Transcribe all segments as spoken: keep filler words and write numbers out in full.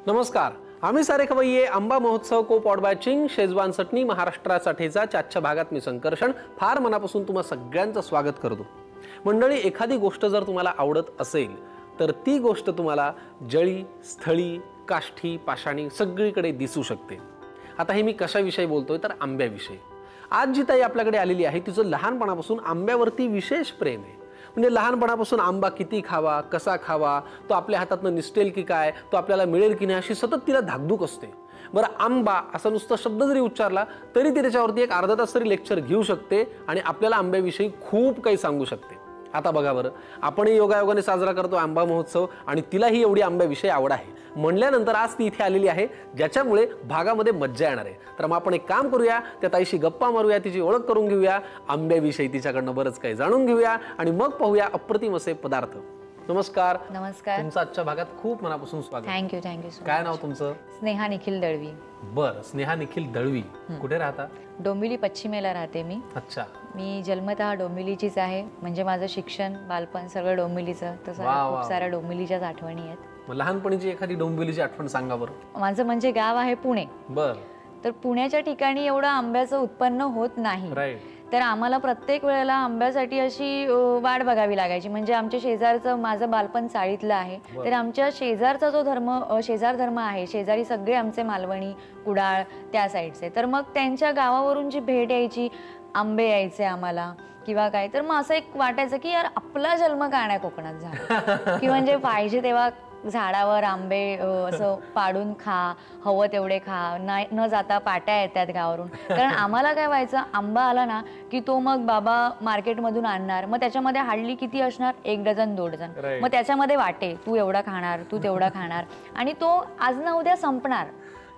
नमस्कार, आम्ही सारे खवय्ये आंबा महोत्सव co powered by Ching schezwan chutney महाराष्ट्रासाठीचा आजच्या भागात मी संकर्षण फार मनापासून तुम्हा सगळ्यांचं स्वागत करतो। मंडळी, एखादी गोष्ट जर तुम्हाला आवडत असेल तर ती गोष्ट तुम्हाला जळी, स्थळी, काष्ठी, पाषाणी सगळीकडे दिसू शकते। आता हे मी कशाविषयी बोलतोय तर आंब्याविषयी। आज जी ताई आपल्याकडे आलेली आहे तिचं लहानपणापासून आंब्यावरती विशेष प्रेम आहे। म्हणजे लहानपणापासून आंबा किती खावा, कसा खावा, तो आपल्या हातातनं निसटेल की काय, तो आपल्याला मिळेल की नाही अशी सतत तिला धाकधूक असते। बरं, आंबा असा नुसता शब्द जरी उच्चारला तरी ती त्याच्यावरती एक अर्धा तास तरी लेक्चर घेऊ शकते आणि आपल्याला आंब्याविषयी खूप काही सांगू शकते। आता बघा बरं, आपणही योगायोगाने साजरा करतो आंबा महोत्सव आणि तिलाही एवढी आंब्याविषयी आवड आहे म्हणल्यानंतर आज ती इथे आलेली आहे, ज्याच्यामुळे भागामध्ये मज्जा येणार आहे। तर मग आपण एक काम करूया, त्या ताईशी गप्पा मारूया, तिची ओळख करून घेऊया, आंब्याविषयी तिच्याकडनं बरंच काही जाणून घेऊया आणि मग पाहूया अप्रतिम असे पदार्थ। नमस्कार। नमस्कार। तुमचं आजच्या भागात खूप मनापासून स्वागत। थँक्यू थँक्यू सो काय नाव तुमचं? स्नेहा निखिल दळवी। बरं, स्नेहा निखिल दळवी, कुठे राहता? डोंबिवली पश्चिमेला राहते मी। अच्छा। मी जन्मतः डोंबिवलीचीच आहे, म्हणजे माझं शिक्षण बालपण सगळं डोंबिवलीचं, तसं खूप साऱ्या डोंबिवलीच्याच आठवणी आहेत। मग लहानपणीची एखादी डोंबिवलीची आठवण सांगा बरं। माझं म्हणजे गाव आहे पुणे। बरं। तर पुण्याच्या ठिकाणी एवढं आंब्याचं उत्पन्न होत नाही, राईट। तर आम्हाला प्रत्येक वेळेला आंब्यासाठी अशी वाट बघावी लागायची। म्हणजे आमच्या शेजारचं, माझं बालपण चाळीतलं आहे, तर आमच्या शेजारचा जो धर्म शेजार धर्म आहे, शेजारी सगळे आमचे मालवणी, कुडाळ त्या साईडचे, तर मग त्यांच्या गावावरून जी भेट यायची, आंबे यायचे आम्हाला किंवा काय, तर मग असं एक वाटायचं की यार आपला जन्म का नाही कोकणात झाला, की म्हणजे पाहिजे तेव्हा झाडावर आंबे असं पाडून खा, हवं तेवढे खा, नाही न जाता पाट्या येतात गावावरून। कारण आम्हाला काय व्हायचं, आंबा आला ना की तो मग बाबा मार्केटमधून आणणार, मग त्याच्यामध्ये हार्डली किती असणार, एक डझन दोन डझन, मग त्याच्यामध्ये वाटे, तू एवढा खाणार, तू तेवढा खाणार, आणि तो आज ना उद्या संपणार।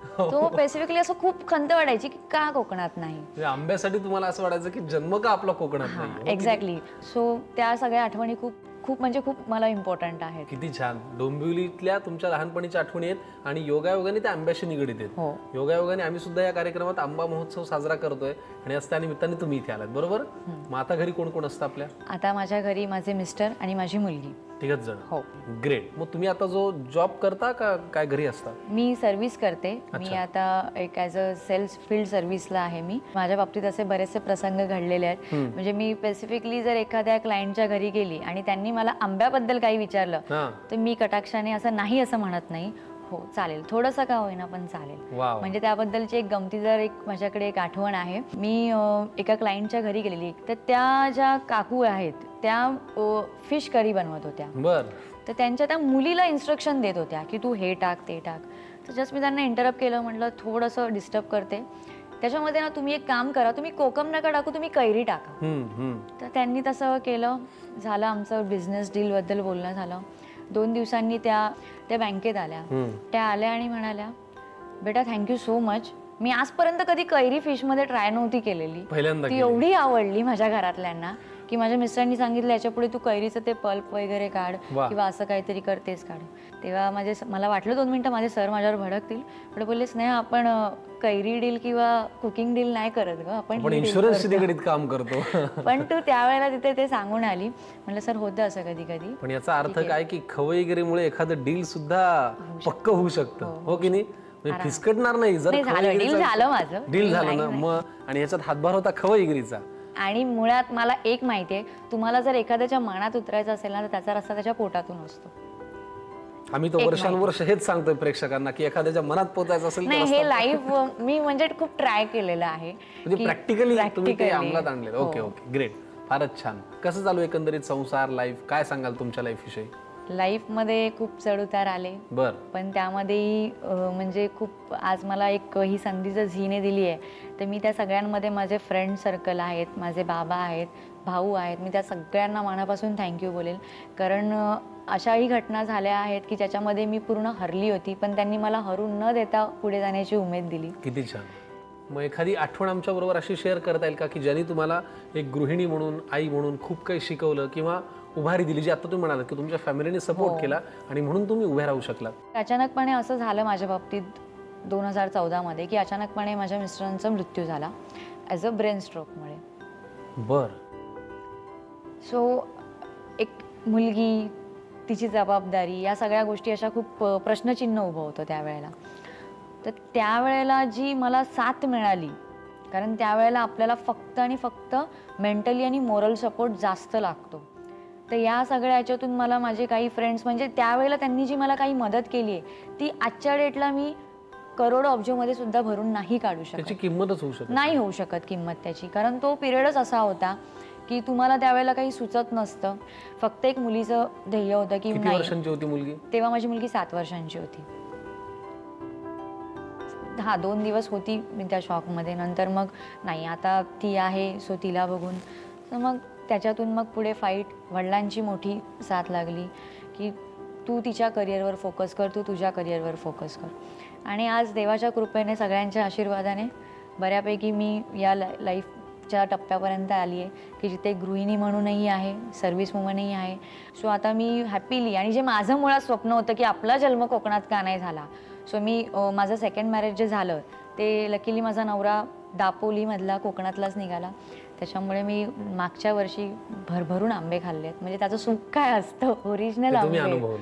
तो स्पेसिफिकली असं खूप खंत वाटायची की का कोकणात नाही, आंब्यासाठी तुम्हाला असं वाटायचं की जन्म का आपला कोकणात नाही। एक्झॅक्टली। सो त्या सगळ्या आठवणी खूप खूप म्हणजे खूप मला इम्पॉर्टंट आहेत। किती छान, डोंबिवलीतल्या तुमच्या लहानपणीच्या आठवणी आहेत आणि योगायोगाने त्या आंब्याशी निगडीत आहेत। योगायोगाने आम्ही सुद्धा या कार्यक्रमात आंबा महोत्सव साजरा करतोय आणि आज त्या निमित्ताने तुम्ही इथे आलात, बरोबर? मग आता घरी कोण कोण असतं आपल्या? आता माझ्या घरी माझे मिस्टर आणि माझी मुलगी, तिघच जण। हो, ग्रेट। मग तुम्ही आता जो जॉब करता का काय घरी असता? मी सर्व्हिस करते। मी आता एक ॲज अ सेल्स फील्ड सर्व्हिसला आहे मी। माझ्या बाबतीत असे बरेचसे प्रसंग घडलेले आहेत। म्हणजे मी स्पेसिफिकली जर एखाद्या क्लायंटच्या घरी गेली आणि त्यांनी मला आंब्याबद्दल काही विचारलं तर मी कटाक्षाने असं नाही असं म्हणत नाही, हो चालेल, थोडंसं का होईना पण चालेल। म्हणजे त्याबद्दलची एक गमती जर एक माझ्याकडे एक आठवण आहे। मी एका क्लायंटच्या घरी गेलेली, तर त्या ज्या काकू आहेत त्या फिश करी बनवत होत्या। बरं। तर त्यांच्या त्या मुलीला इन्स्ट्रक्शन देत होत्या की तू हे टाक ते टाक। तर जस्ट मी त्यांना इंटरप्ट केलं, म्हटलं थोडंसं डिस्टर्ब करते, त्याच्यामध्ये ना तुम्ही एक काम करा, तुम्ही कोकम नका टाकू, तुम्ही कैरी टाका। तर त्यांनी तसं केलं, झालं आमचं बिझनेस डील बद्दल बोलणं झालं। दोन दिवसांनी त्या त्या बँकेत आल्या, त्या आल्या आणि म्हणाल्या, बेटा थँक्यू सो मच, मी आजपर्यंत कधी कैरी फिश मध्ये ट्राय नव्हती केलेली, ती एवढी आवडली माझ्या घरातल्यांना की माझ्या मिस्टरांनी सांगितलं याच्या पुढे तू कैरीचं ते पल्प वगैरे काढ किंवा असं काहीतरी करतेच काढ। तेव्हा माझे मला वाटलं दोन मिनिटं माझे सर माझ्यावर भडकतील, पण बोलले स्नेहा आपण कैरी डील किंवा कुकिंग डील नाही करत ग, आपण इन्शुरन्स निगडीत काम करतो। पण तू त्यावेळेला तिथे ते सांगून आली, म्हटलं सर होतं असं कधी कधी। पण याचा अर्थ काय की खवय्येगिरीमुळे एखादं डील सुद्धा पक्क होऊ शकतं, हो की नाही? फिसकटणार नाही जर डील झालं माझं, डील झालं ना मग, आणि याच्यात हातभार होता खवय्येगिरीचा। आणि मुळात मला एक माहिती आहे, तुम्हाला जर एखाद्याच्या मनात उतरायचं असेल ना तर त्याचा रस्ता त्याच्या पोटातून असतो। आम्ही तो वर्षानुवर्ष हेच सांगतोय प्रेक्षकांना की एखाद्याच्या मनात पोहोचायचं असेल नाही, हे लाईव्ह मी म्हणजे खूप ट्राय केलेलं आहे, म्हणजे प्रॅक्टिकली तुम्ही ते अंमलात आणलेलं। ओके ओके, ग्रेट, फारच छान। कसं चालू एकंदरीत संसार, लाईफ, काय सांगाल तुमच्या लाईफ विषयी? लाईफ मध्ये खूप चढउतार आले, बर, पण त्यामध्ये म्हणजे खूप आज मला एक ही संधी जर झीने दिली आहे, तर मी त्या सगळ्यांमध्ये माझे फ्रेंड सर्कल आहेत, माझे बाबा आहेत, भाऊ आहेत, मी त्या सगळ्यांना मनापासून थँक्यू बोलेल। कारण अशाही घटना झाल्या आहेत की ज्याच्यामध्ये मी पूर्ण हरली होती, पण त्यांनी मला हरू न देता पुढे जाण्याची उमेद दिली। किती छान। मग एखादी आठवण आमच्या बरोबर अशी शेअर करता येईल का की ज्यांनी तुम्हाला एक गृहिणी म्हणून, आई म्हणून खूप काही शिकवलं किंवा उभारी दिली, जी आता तुम्ही म्हणालात की तुमच्या फॅमिलीने सपोर्ट केला आणि म्हणून तुम्ही उभे राहू शकलात? अचानकपणे असं झालं माझ्या बाबतीत दोन हजार चौदा मध्ये की अचानकपणे माझ्या मिस्टरांचा मृत्यू झाला ॲज अ ब्रेन स्ट्रोकमुळे। बर। सो एक मुलगी, तिची जबाबदारी, या सगळ्या गोष्टी अशा खूप अ, प्रश्नचिन्ह उभं होतं त्यावेळेला. तर त्यावेळेला जी मला साथ मिळाली, कारण त्यावेळेला आपल्याला फक्त आणि फक्त मेंटली आणि मोरल सपोर्ट जास्त लागतो. तर या सगळ्या ह्याच्यातून मला माझे काही फ्रेंड्स, म्हणजे त्यावेळेला त्यांनी जी मला काही मदत केली आहे ती आजच्या डेटला मी करोडो अब्जोमध्ये सुद्धा भरून नाही काढू शकत. त्याची किंमतच होऊ शकत नाही होऊ शकत किंमत त्याची, कारण तो पिरियडच असा होता की तुम्हाला त्यावेळेला काही सुचत नसतं. फक्त एक मुलीचं ध्येय होतं की किती नाही. वर्षांची होती मुलगी तेव्हा माझी मुलगी सात वर्षांची होती. हा दोन दिवस होती मी त्या शॉकमध्ये. नंतर मग नाही, आता ती आहे सो तिला बघून, तर मग त्याच्यातून मग पुढे फाईट. वडिलांची मोठी साथ लागली की तू तिच्या करिअरवर फोकस कर, तू तुझ्या करिअरवर फोकस कर. आणि आज देवाच्या कृपेने, सगळ्यांच्या आशीर्वादाने बऱ्यापैकी मी या ला लाईफच्या टप्प्यापर्यंत आली आहे की जिथे गृहिणी म्हणूनही आहे, सर्व्हिस वुमनही आहे. सो आता मी हॅपीली, आणि जे माझं मुळात स्वप्न होतं की आपला जन्म कोकणात का नाही झाला, सो मी माझं सेकंड मॅरेज जे झालं ते लकीली माझा नवरा दापोलीमधला, कोकणातलाच निघाला. त्याच्यामुळे मी मागच्या वर्षी भरभरून आंबे खाल्लेत. म्हणजे त्याचं सुख काय असतं, ओरिजिनल आंबे.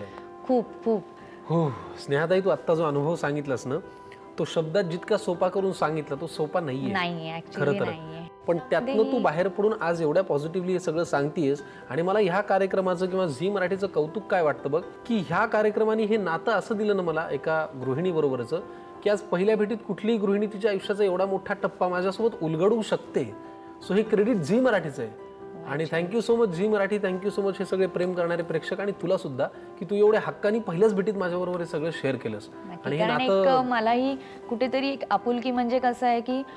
खूप खूप हो. स्नेहाताई, तू आत्ता जो अनुभव सांगितलास ना, तो शब्दात जितका सोपा करून सांगितला तो सोपा नाहीये नाहीये ऍक्च्युअली नाहीये. पण त्यातनं तू बाहेर पडून आज एवढ्या पॉझिटिव्हली हे सगळं सांगतेस. आणि मला ह्या कार्यक्रमाचं किंवा झी मराठीचं कौतुक काय वाटतं बघ, की ह्या कार्यक्रमाने हे नातं असं दिलं ना मला एका गृहिणी बरोबरचं, की आज पहिल्या भेटीत कुठलीही गृहिणी तिच्या आयुष्याचा एवढा मोठा टप्पा माझ्यासोबत उलगडू शकते. सो हे क्रेडिट झी मराठीचं आहे. आणि thank you so much Zee Marathi, thank you so much हे सगळे प्रेम करणारे प्रेक्षक आणि तुला सुद्धा, की तू एवढ्या हक्कानी पहिल्याच भेटीत माझ्याबरोबर हे सगळं शेअर केलंस. आणि हे नातं मलाही कुठेतरी एक आपुलकी, म्हणजे कसं आहे की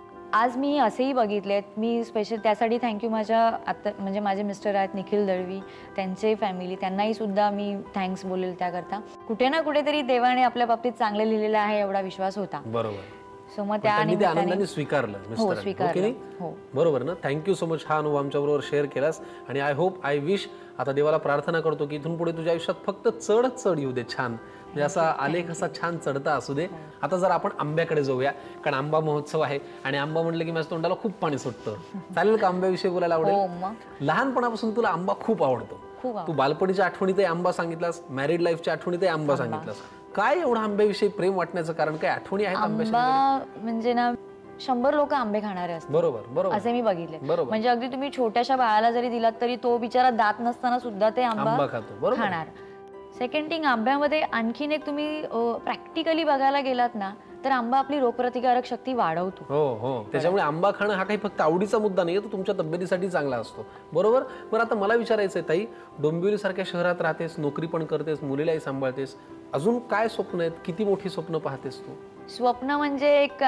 आज मी असेही बघितलेत. मी स्पेशल त्यासाठी थँक्यू माझ्या आता, म्हणजे माझे मिस्टर आहेत निखिल दळवी, त्यांचे फॅमिली, त्यांनाही सुद्धा मी थँक्स बोलेल त्याकरता. कुठे ना कुठेतरी देवाने आपल्या बाबतीत चांगले लिहिलेलं आहे एवढा विश्वास होता. बरोबर. सो मग त्या आनंदाने स्वीकारलं मिस्टरांनी. बरोबर ना. थँक्यू सो मच हा अनुभव आमच्याबरोबर शेअर केलास. आणि आय होप, आय विश, आता देवाला प्रार्थना करतो की इथून पुढे तुझ्या आयुष्यात फक्त चढ चढ येऊ दे, छान, म्हणजे असा आलेख असा छान चढता असू दे. आता जर आपण आंब्याकडे जाऊया, कारण आंबा महोत्सव आहे आणि आंबा म्हटलं की माझ्या तोंडाला खूप पाणी सुटतं. चालेल का आंब्याविषयी बोलायला आवडेल? लहानपणापासून तुला आंबा खूप आवडतो. तू बालपणीच्या आठवणीतही आंबा सांगितलास, मॅरिड लाईफच्या आठवणीतही आंबा सांगितलास. काय एवढं आंब्याविषयी प्रेम वाटण्याचं कारण काय? आठवणी आहेत आंबा म्हणजे ना, शंभर लोक आंबे खाणारे असतात. बरोबर बरोबर असे मी बघितले. म्हणजे अगदी तुम्ही छोट्याशा बाळाला जरी दिलात तरी तो बिचारा दात नसताना सुद्धा ते आंबा खातो खाणार. सेकंड थिंग, आंब्यामध्ये आणखीन एक तुम्ही प्रॅक्टिकली बघायला गेलात ना, तर आंबा आपली रोगप्रतिकारक शक्ती वाढवतो. हो हो. त्याच्यामुळे आंबा खाणं हा काही फक्त आवडीचा मुद्दा नाहीये, तो तुमच्या तब्येतीसाठी चांगला असतो. बरोबर. बरं, आता मला विचारायचं आहे ताई, डोंबिवली सारख्या शहरात राहतेस, नोकरी पण करतेस, मुलीलाही सांभाळतेस, अजून काय स्वप्न आहेत? किती मोठी स्वप्न पाहतेस तू? स्वप्न म्हणजे एक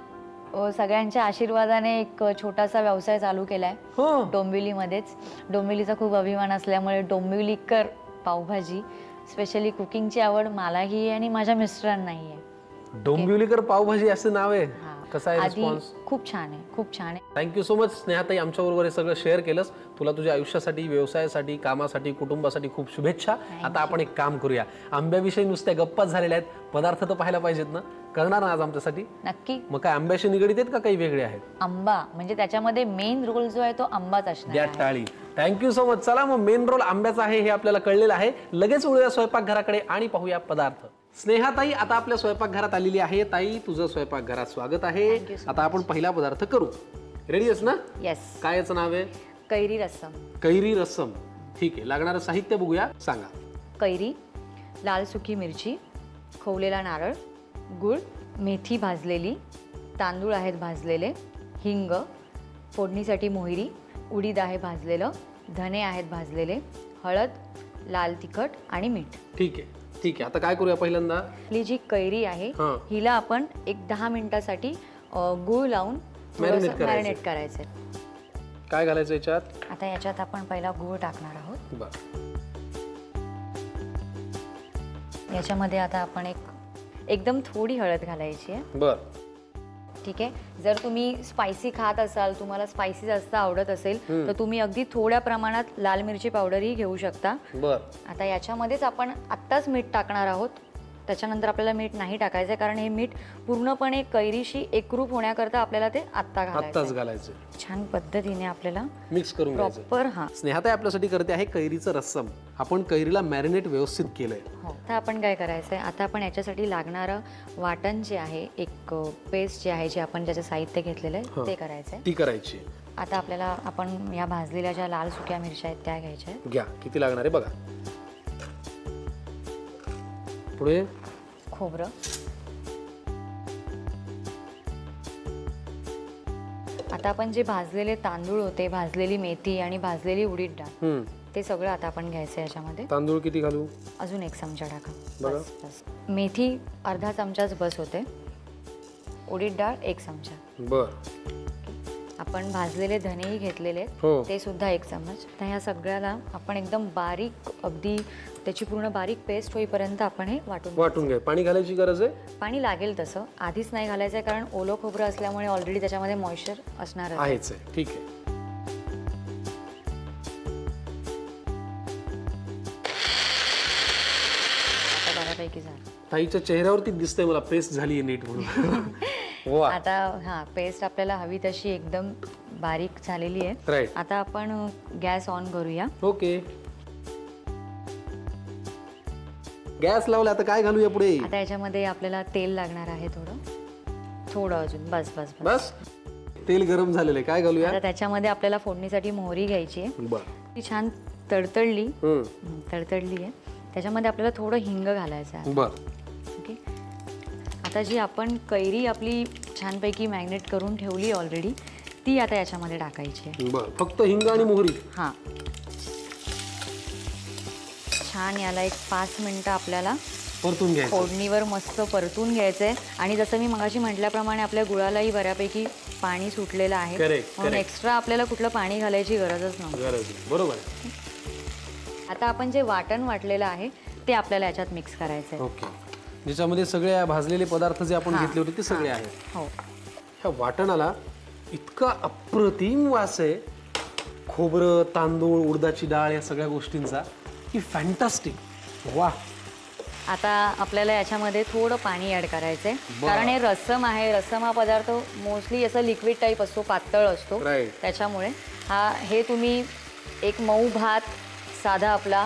आता सगळ्यांच्या आशीर्वादाने एक छोटासा व्यवसाय चालू केलाय डोंबिवलीमध्येच. डोंबिवलीचा खूप अभिमान असल्यामुळे डोंबिवलीकर पावभाजी, स्पेशली कुकिंगची आवड मलाही आहे आणि माझ्या मिस्टरांनाही आहे. डोंबिवलीकर पावभाजी असं नाव आहे. कसा आहे रिस्पॉन्स? खूप छान आहे, खूप छान आहे. थँक्यू सो मच स्नेहाताई, आमच्याबरोबर हे सगळं शेअर केलंस. तुला तुझ्या आयुष्यासाठी, व्यवसायासाठी, कामासाठी, कुटुंबासाठी खूप शुभेच्छा. आता आपण एक काम करूया, आंब्याविषयी नुसत्या गप्पाच झालेल्या आहेत, पदार्थ तर पाहायला पाहिजेत ना, करणार ना आज आमच्यासाठी? नक्की. मग काय आंब्याशी निगडीत आहेत का काही वेगळे आहेत? आंबा म्हणजे त्याच्यामध्ये मेन रोल जो आहे तो आंबाच असणार. द्या टाळी. Thank you so much. चला मग, मेन रोल आंब्याचा आहे हे आपल्याला कळलेलं आहे. लगेच वळूया स्वयंपाकघराकडे आणि पाहूया पदार्थ. स्नेहाताई आता आपल्या स्वयंपाकघरात आलेली आहे. ताई, तुझं स्वयंपाकघरात स्वागत आहे. आता आपण पहिला पदार्थ करू. रेडी आहेस ना? येस. काय याचं नाव आहे? कैरी रस्सम. कैरी रस्सम. ठीक आहे. लागणारं साहित्य बघूया, सांगा. कैरी, लाल सुकी मिरची, खोवलेला नारळ, गूळ, मेथी भाजलेली, तांदूळ आहेत भाजलेले, हिंग, फोडणीसाठी मोहरी, उडीद आहे भाजलेलं, धने आहेत भाजलेले, हळद, लाल तिखट आणि मीठ. ठीक आहे ठीक आहे. आता काय करूया? पहिल्यांदा आपली जी कैरी आहे हिला आपण एक दहा मिनिटासाठी गूळ लावून मॅरिनेट करायचं. काय घालायचं याच्यात? आता याच्यात आपण पहिला गूळ टाकणार आहोत. याच्यामध्ये आता आपण एक एकदम थोडी हळद घालायची आहे. बर. ठीक आहे. जर तुम्ही स्पायसी खात असाल, तुम्हाला स्पायसी जास्त आवडत असेल तर तुम्ही अगदी थोड्या प्रमाणात लाल मिरची पावडरही घेऊ शकता. बर. आता याच्यामध्येच आपण आत्ताच मीठ टाकणार आहोत. त्याच्यानंतर आपल्याला मीठ नाही टाकायचं कारण हे मीठ पूर्णपणे कैरीशी एकरूप होण्याकरता आपल्याला ते आत्ता घालायचं आत्ताच घालायचं, छान पद्धतीने आपल्याला मिक्स करून घ्यायचं. प्रॉपर. हा स्नेहाताई आपल्यासाठी करते आहे कैरीचं रस्सम. आपण कैरीला मॅरिनेट व्यवस्थित केलंय. हो, तर आपण काय करायचंय आता आपण याच्यासाठी लागणारं वाटण जे आहे, एक पेस्ट जे आहे, जे आपण ज्याचं साहित्य घेतलेलं आहे ते करायचंय. ती करायची. आता आपल्याला आपण या भाजलेल्या ज्या लाल सुक्या मिरच्या आहेत त्या घ्यायच्या आहेत. घ्या, किती लागणार आहे बघा. पुढे खोबरं, आता आपण जे भाजलेले तांदूळ होते, भाजलेली मेथी आणि भाजलेली उडीद डाळ, ते सगळं आता आपण घ्यायचं याच्यामध्ये. तांदूळ किती घालू? अजून एक चमचा टाका. बघा. बस बस. मेथी अर्धा चमचाच बस होते. उडीद डाळ एक चमचा. बर. आपण भाजलेले धनेही घेतलेले हो. ते सुद्धा एक चमच. तर ह्या सगळ्याला आपण एकदम बारीक, अगदी त्याची पूर्ण बारीक पेस्ट होईपर्यंत आपण हे वाटून वाटून घ्या. पाणी घालायची गरज आहे? पाणी लागेल तसं, आधीच नाही घालायचं आहे कारण ओलं खोबरं असल्यामुळे ऑलरेडी त्याच्यामध्ये मॉइश्चर असणार आहे. आहेच आहे. ठीक आहे. आता बऱ्यापैकी झालं. ताईच्या चेहऱ्यावरती दिसतंय मला पेस्ट झाली नीट म्हणून. वा. आता हा पेस्ट आपल्याला हवी तशी एकदम बारीक झालेली आहे. राईट. आता आपण गॅस ऑन करूया. ओके. गॅस लावला. आता काय घालूया पुढे? आता याच्यामध्ये आपल्याला तेल लागणार आहे थोडं थोडं अजून. बस बस बस. तेल गरम झालेलं आहे. काय घालूया? आता त्याच्यामध्ये आपल्याला फोडणीसाठी मोहरी घ्यायची आहे. बरं. ती छान तडतडली हम्म. तडतडली आहे. त्याच्यामध्ये आपल्याला थोडं हिंग घालायचं आहे. बरं. ओके. आता जी आपण कैरी आपली छानपैकी मॅग्नेट करून ठेवली ऑलरेडी, ती आता याच्यामध्ये टाकायची आहे. बरं. फक्त हिंग आणि मोहरी? हां. छान याला एक पाच मिनटं आपल्याला परतून घ्यायचं. फोडणीवर मस्त परतून घ्यायचं आहे. आणि जसं मी मगाशी म्हटल्याप्रमाणे आपल्या गुळालाही बऱ्यापैकी पाणी सुटलेलं आहे. Correct, म्हणून correct. एक्स्ट्रा आपल्याला कुठलं पाणी घालायची गरजच नव्हती. गरज नाही. बरोबर आहे. आता आपण जे वाटण वाटलेलं आहे ते आपल्याला याच्यात मिक्स करायचं आहे. ओके. ज्याच्यामध्ये सगळे भाजलेले पदार्थ जे आपण घेतले होते ते सगळे आहेत. हो. ह्या वाटणाला इतका अप्रतिम वास आहे, खोबरं, तांदूळ, उडदाची डाळ या सगळ्या गोष्टींचा, की फॅन्टास्टिक. वा. आता आपल्याला याच्यामध्ये थोडं पाणी ऍड करायचंय कारण हे रस्सम आहे. रस्सम हा पदार्थ मोस्टली असं लिक्विड टाईप असतो, पातळ असतो. Right. त्याच्यामुळे हा हे तुम्ही एक मऊ भात, साधा आपला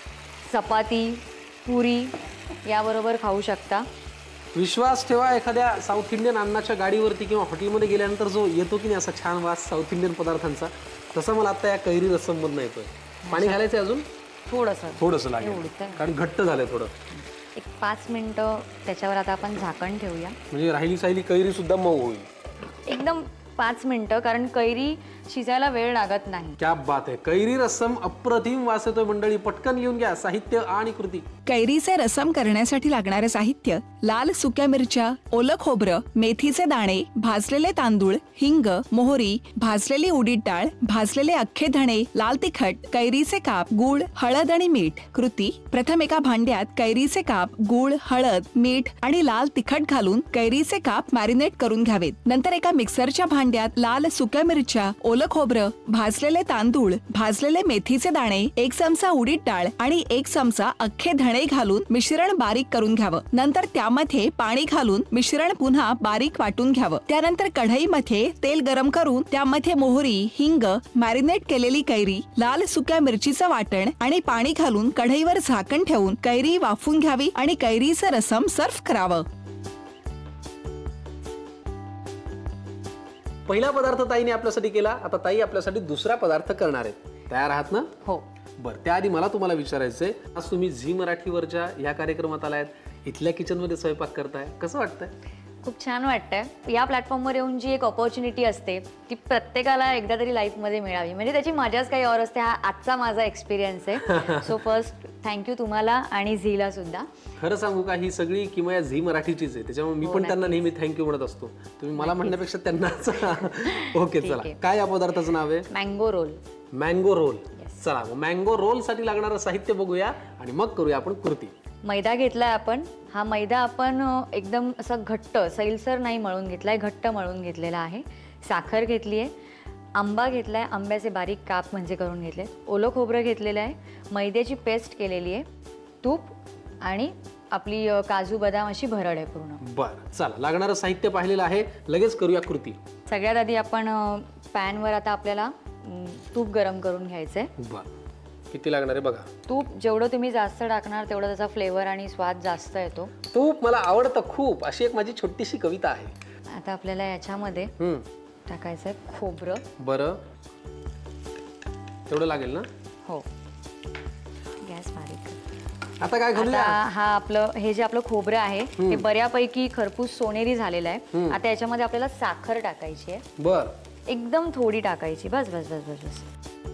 चपाती, पुरी याबरोबर खाऊ शकता. विश्वास ठेवा, एखाद्या साऊथ इंडियन अन्नाच्या गाडीवरती किंवा हॉटेलमध्ये गेल्यानंतर जो येतो की नाही असा छान वास साऊथ इंडियन पदार्थांचा, तसा मला आता या कैरी रस्सम मधनं येतोय. पाणी घालायचं अजून थोडंसं थोडंसं लागेल एवढंच आहे. कारण घट्ट झालंय थोडं. एक पाच मिनटं त्याच्यावर आता आपण झाकण ठेवूया. म्हणजे राहिली साहिली कैरी सुद्धा मऊ होईल. एकदम पाच मिनटं, कारण कैरी शिजायला वेळ लागत नाही. क्या बात आहे. कैरी रस्सम अप्रतिम वास येतोय मंडळी. पटकन लिहून घ्या साहित्य आणि कृती. कैरीचे रसम करण्यासाठी लागणारे साहित्य: लाल सुक्या मिरच्या, ओलं खोबरं, मेथीचे दाणे, भाजलेले तांदूळ, हिंग, मोहरी, भाजलेली उडीद डाळ, भाजलेले अख्खे धणे, लाल तिखट, कैरीचे काप, गूळ, हळद आणि मीठ. कृती: प्रथम एका भांड्यात कैरीचे काप, गूळ, हळद, मीठ आणि लाल तिखट घालून कैरीचे काप मॅरिनेट करून घ्यावेत. नंतर एका मिक्सरच्या भांड्यात लाल सुक्या मिरच्या, ओलं खोबरं, भाजलेले तांदूळ, भाजलेले मेथीचे दाणे, एक चमचा उडीद डाळ आणि एक चमचा अख्खे धणे घालून मिश्रण बारीक करून घ्यावं. नंतर त्यामध्ये पाणी घालून मिश्रण पुन्हा बारीक वाटून घ्यावं. त्यानंतर कढईमध्ये तेल गरम करून त्यामध्ये मोहरी, हिंग, मॅरिनेट केलेली कैरी, लाल सुक्या मिरचीचं वाटण आणि पाणी घालून कढईवर झाकण ठेवून कैरी वाफवून घ्यावी आणि कैरीचं रसम सर्व्ह करावं. पहिला पदार्थ ताईने आपल्यासाठी केला. आता ताई आपल्यासाठी दुसरा पदार्थ करणार आहेत. तयार आहात ना? हो. बरं, त्याआधी मला तुम्हाला विचारायचंय, आज तुम्ही झी मराठीवरच्या या कार्यक्रमात आलायत, इथल्या किचनमध्ये स्वयंपाक करताय, कसं वाटतंय? खूप छान वाटतंय. या प्लॅटफॉर्मवर येऊन जी एक ऑपॉर्च्युनिटी असते ती प्रत्येकाला एकदा तरी लाईफमध्ये मिळावी, म्हणजे त्याची मजाच काही और असते. हा आजचा माझा एक्सपिरियन्स आहे. सो फर्स्ट थँक्यू तुम्हाला आणि झीला सुद्धा. खरं सांगू का, ही सगळी किंवा झी मराठीचीच आहे, त्याच्यामुळे मी पण त्यांना नेहमी थँक्यू म्हणत असतो. तुम्ही मला म्हणण्यापेक्षा त्यांनाच. ओके, चला. काय या पदार्थाचं नाव आहे? Mango roll. Mango roll. चला, मँगो रोल साठी लागणारं साहित्य बघूया आणि मग करूया आपण कृती. मैदा घेतलाय आपण. हा मैदा आपण एकदम असं घट्ट, सैलसर नाही मळून घेतलाय, घट्ट मळून घेतलेला आहे. साखर घेतली आहे. आंबा घेतलाय, आंब्याचे बारीक काप म्हणजे करून घेतले. ओलं खोबरं घेतलेलं आहे. मैद्याची पेस्ट केलेली आहे. तूप आणि आपली अ, काजू बदाम अशी भरड आहे पूर्ण. बरं, चला लागणारं साहित्य पाहिलेलं आहे, लगेच करूया कृती. सगळ्यात आधी आपण पॅनवर आता आपल्याला अम, तूप गरम करून घ्यायचंय. बरं, किती लागणार आहे बघा. तूप जेवढं तुम्ही जास्त टाकणार तेवढा त्याचा फ्लेवर आणि स्वाद जास्त येतो. तूप मला आवडतं खूप, अशी एक माझी छोटीशी कविता आहे. आता आपल्याला याच्यामध्ये हम्म, टाकायचंय खोबरं. बरं, तेवढं लागेल ना? हो, गॅस बारीक कर. आता काय आता करूया? हा आपलं हे जे आपलं खोबरं आहे ते बऱ्यापैकी खरपूस सोनेरी झालेलं आहे. आता याच्यामध्ये आपल्याला साखर टाकायची आहे. बर, एकदम थोडी टाकायची, बस बस बस बस बस.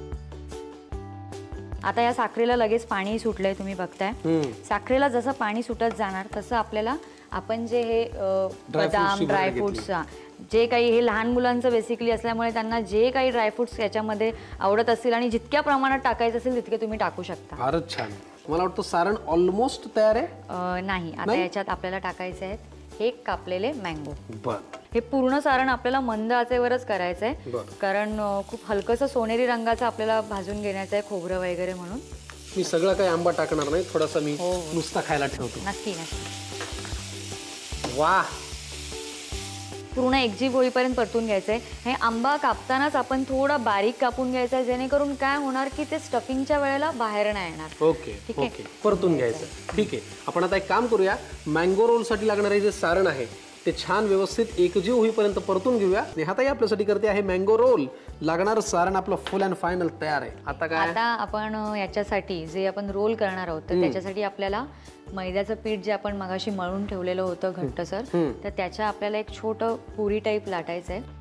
आता या साखरेला लगेच पाणी सुटलंय, तुम्ही बघताय. साखरेला जसं पाणी सुटत जाणार तसं आपल्याला आपण जे हे अ, बदाम ड्रायफ्रुट्स जे काही, हे लहान मुलांचं बेसिकली असल्यामुळे त्यांना जे काही ड्रायफ्रुट्स याच्यामध्ये आवडत असतील आणि जितक्या प्रमाणात टाकायचं असेल तितके तुम्ही टाकू शकता. फारच छान. मला वाटतं सारण ऑलमोस्ट तयार आहे. अ, नाही, आता याच्यात आपल्याला टाकायचे आहेत हे कापलेले मँगो. बर, हे पूर्ण सारण आपल्याला मंद आचेवरच करायचं आहे, बरं. कारण अ, खूप हलकंसं सोनेरी रंगाचं आपल्याला भाजून घेण्याचं आहे खोबरं वगैरे म्हणून. मी सगळं काही आंबा टाकणार नाही, थोडासा मी हो. नुसता खायला ठेवतो. नक्की नक्की. वाह, पूर्ण एकजीव होईपर्यंत परतून घ्यायचंय. हे आंबा कापतानाच आपण थोडा बारीक कापून घ्यायचा आहे, जेणेकरून काय होणार की ते स्टफिंगच्या वेळेला बाहेर नाही येणार. ओके ठीक आहे. ओके, परतून घ्यायचं. ठीक आहे, आपण आता एक काम करूया. मँगो रोलसाठी लागणारे जे सारण आहे ते छान व्यवस्थित एकजीव होईपर्यंत परतून घेऊया. नेहाताई आपल्यासाठी करते आहे मँगो रोल. लागणारं सारण आपलं फुल अँड फायनल तयार आहे. आता काय? आता आपण अ, याच्यासाठी जे आपण रोल करणार आहोत तर त्याच्यासाठी आपल्याला मैद्याचं पीठ जे आपण मगाशी मळून ठेवलेलं होतं घट्टसर, तर त्याच्या आपल्याला एक छोटं पुरी टाईप लाटायचं आहे.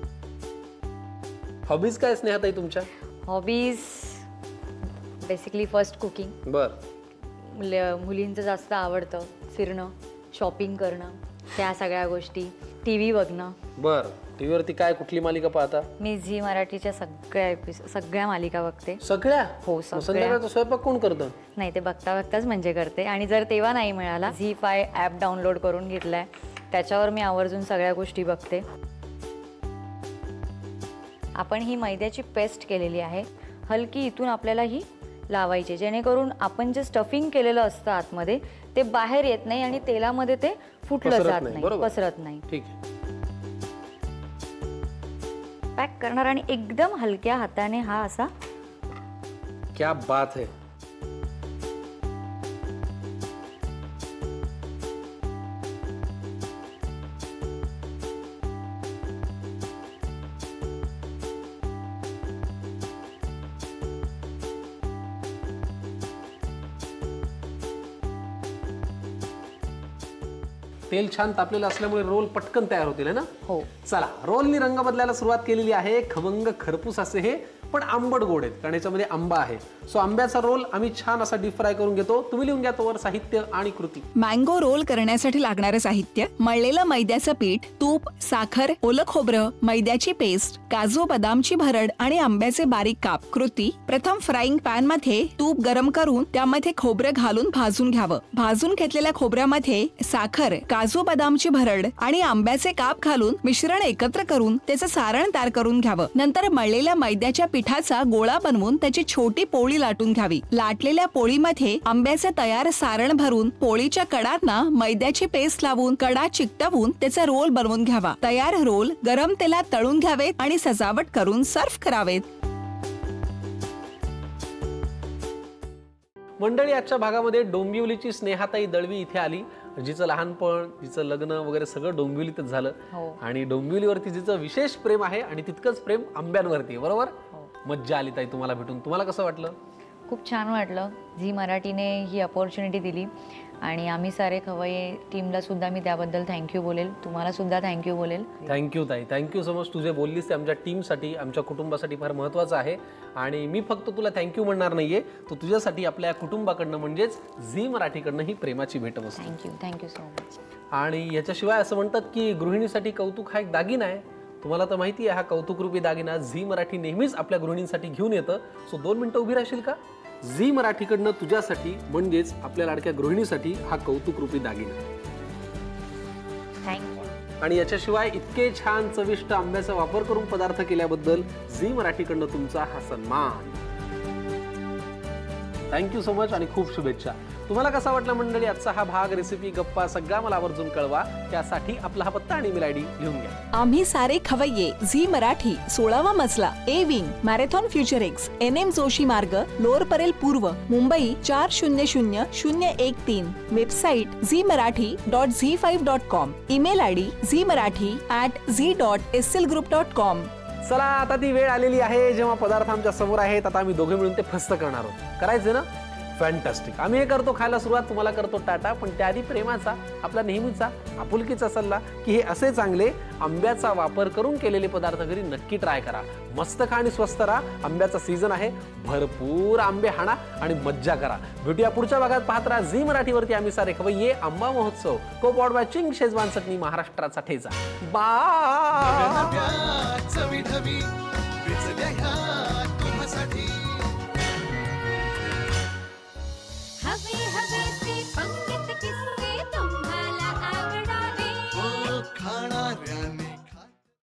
हॉबीज काय स्नेहाताई तुमच्या? Hobbies basically first cooking. बर, मुलींचं जास्त आवडतं फिरणं, शॉपिंग करणं, त्या सगळ्या गोष्टी, टी व्ही बघणं. बर. टीव्हीवरती काय, कुठली मालिका पाहता? मी झी मराठीच्या सगळ्या एपिसोड सगळ्या मालिका बघते. सगळ्या? हो, सगळ्या. संध्याकाळचा स्वयंपाक कोण करतं? नाही, ते बघता बघताच म्हणजे करते. आणि जर तेव्हा नाही मिळाला, झी फाय ॲप डाउनलोड करून घेतलाय, त्याच्यावर मी आवर्जून सगळ्या गोष्टी बघते. आपण ही मैद्याची पेस्ट केलेली आहे, हलकी इथून आपल्याला ही लावायची, जेणेकरून आपण जे स्टफिंग केलेलं असतं आतमध्ये ते बाहेर येत नाही आणि तेलामध्ये ते फुटलं जात नाही, पसरत नाही. ठीक आहे. पॅक करणार आणि एकदम हलक्या हाताने हा असा. क्या बात है. तेल छान तापलेलं असल्यामुळे रोल पटकन तयार होतील, है ना? हो. चला, रोलनी रंग बदलायला सुरुवात केलेली आहे. खमंग खरपूस असे हे, पण आंबट गोड आहेत कारण याच्यामध्ये आंबा आहे. सो आंब्याचा रोल आम्ही छान असा डीप फ्राय करून घेतो. तुम्ही लिहून घ्या तोवर साहित्य आणि कृती. मँगो रोल करण्यासाठी लागणारे साहित्य: मळलेलं मैद्याचं पीठ, तूप, साखर, ओलं खोबरं, मैद्याची पेस्ट, काजू बदामची भरड आणि आंब्याचे बारीक काप. कृती: प्रथम फ्राईंग पॅन मध्ये तूप गरम करून त्यामध्ये खोबरं घालून भाजून घ्यावं. भाजून घेतलेल्या खोबऱ्यामध्ये साखर, काजू बदामची भरड आणि आंब्याचे काप घालून मिश्रण एकत्र करून त्याचं सारण तयार करून घ्यावं. नंतर मळलेल्या मैद्याच्या पिठाचा गोळा बनवून त्याची छोटी पोळी लाटून घ्यावी. लाटलेल्या पोळीमध्ये आंब्याचे तयार सारण भरून पोळीच्या कडांना मैद्याची पेस्ट लावून कडा चिकटवून त्याचा रोल बनवून घ्यावा. तयार रोल गरम तेलात तळून घ्यावेत आणि सजावट करून सर्व्ह करावेत. मंडळी, आजच्या भागामध्ये डोंबिवलीची स्नेहाताई दळवी इथे आली, जिचं लहानपण, जिचं लग्न वगैरे सगळं डोंबिवलीतच झालं. हो. आणि डोंबिवलीवरती जिचं विशेष प्रेम आहे आणि तितकंच प्रेम आंब्यांवरती, बरोबर? मज्जा आली ताई तुम्हाला भेटून. तुम्हाला कसं वाटलं? खूप छान वाटलं. झी मराठीने ही अपॉर्च्युनिटी दिली आणि आम्ही सारे खवय्ये टीमला सुद्धा मी त्याबद्दल थँक्यू बोलेल. तुम्हाला सुद्धा थँक्यू बोलेल. थँक्यू ताई, थँक्यू सो मच. तुझे बोललीस ते आमच्या टीमसाठी, आमच्या कुटुंबासाठी फार महत्त्वाचं आहे. आणि मी फक्त तुला थँक्यू म्हणणार नाहीये, तर तुझ्यासाठी आपल्या कुटुंबाकडनं म्हणजेच झी मराठीकडनं ही प्रेमाची भेट असते. Thank you thank you so much. आणि याच्याशिवाय असं म्हणतात की गृहिणीसाठी कौतुक हा एक दागिना आहे. तुम्हाला तर माहिती आहे, हा कौतुकरूपी दागिना झी मराठी नेहमीच आपल्या गृहिणींसाठी घेऊन येतं. सो दोन मिनिटं उभी राहशील का? झी मराठीकडनं तुझ्यासाठी म्हणजेच आपल्या लाडक्या गृहिणीसाठी हा कौतुकरूपी दागिना. थँक्यू. आणि याच्याशिवाय इतके छान चविष्ट आंब्याचा वापर करून पदार्थ केल्याबद्दल झी मराठीकडनं तुमचा हा सन्मान. थँक्यू सो मच आणि खूप शुभेच्छा. तुम्हाला कसा वाटला मंडळी आजचा हा भाग, रेसिपी, गप्पा सगळा मला आवर्जून कळवा. त्यासाठी आपला हा पत्ता आणि ईमेल आयडी लिहून घ्या. आम्ही सारे खवय्ये, झी मराठी, सोळावा मजला, A wing, marathon future X, N M Joshi मार्ग, लोअर परेल पूर्व, मुंबई चार शून्य शून्य शून्य एक तीन. Website Zee Marathi dot Zee five dot com. Email ID Zee Marathi at Zee dot S L group dot com. चला आता ती वेळ आलेली आहे जेव्हा पदार्थ आमच्या समोर आहेत. आता आम्ही दोघे मिळून ते फस्त करणार आहोत. करायचे ना? फॅन्टॅस्टिक. आम्ही हे करतो खायला सुरुवात, तुम्हाला करतो टाटा. पण त्याआधी प्रेमाचा, आपला नेहमीचा आपुलकीचा सल्ला की हे असे चांगले आंब्याचा वापर करून केलेले पदार्थ घरी नक्की ट्राय करा. मस्त खा आणि स्वस्त राहा. आंब्याचा सीझन आहे, भरपूर आंबे हाणा आणि मज्जा करा. भेटूया पुढच्या भागात. पाहत राहा झी मराठीवरती आम्ही सारे खवय्ये. आंबा महोत्सव co powered by Ching schezwan chutney, महाराष्ट्राचा ठेचा. बाय. चवी ढवी, विचल्या ह्या तुम्हासाठी.